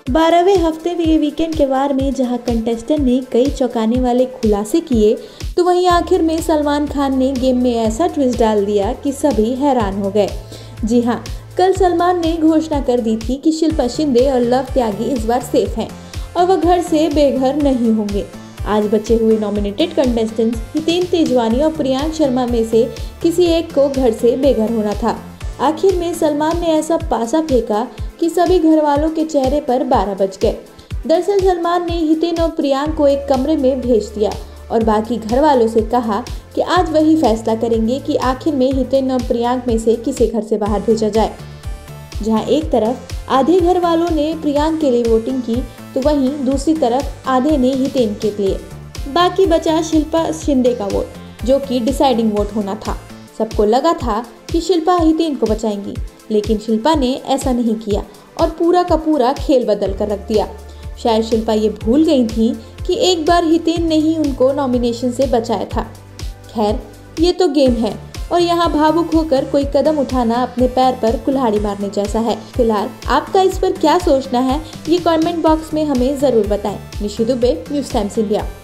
12वें हफ्ते के वीकेंड के वार में जहां कंटेस्टेंट ने कई चौंकाने वाले खुलासे किए, तो वहीं आखिर में सलमान खान ने गेम में ऐसा ट्विस्ट डाल दिया कि सभी हैरान हो गए। जी हां, कल सलमान ने घोषणा कर दी थी कि शिल्पा शिंदे और लव त्यागी इस बार सेफ हैं और वह घर से बेघर नहीं होंगे। आज बचे हुए नॉमिनेटेड कंटेस्टेंट्स हितेन तेजवानी और प्रियांक शर्मा में से किसी एक को घर से बेघर होना था। आखिर में सलमान ने ऐसा पासा फेंका कि सभी घर वालों के चेहरे पर 12 बज गए। दरअसल सलमान ने हितेन और प्रियांक को एक कमरे में भेज दिया और बाकी घर वालों से कहा कि आज वही फैसला करेंगे कि आखिर में हितेन और प्रियांक में से किसे घर से बाहर भेजा जाए। जहां एक तरफ आधे घर वालों ने प्रियांक के लिए वोटिंग की, तो वहीं दूसरी तरफ आधे ने हितेन के लिए। बाकी बचा शिल्पा शिंदे का वोट, जो कि डिसाइडिंग वोट होना था। सबको लगा था कि शिल्पा हितेन को बचाएंगी, लेकिन शिल्पा ने ऐसा नहीं किया और पूरा का पूरा खेल बदल कर रख दिया। शायद शिल्पा ये भूल गई थी कि एक बार हितेन ने ही उनको नॉमिनेशन से बचाया था। खैर, ये तो गेम है और यहाँ भावुक होकर कोई कदम उठाना अपने पैर पर कुल्हाड़ी मारने जैसा है। फिलहाल आपका इस पर क्या सोचना है, ये कमेंट बॉक्स में हमें जरूर बताएं। Nishi Dubey, news Times India.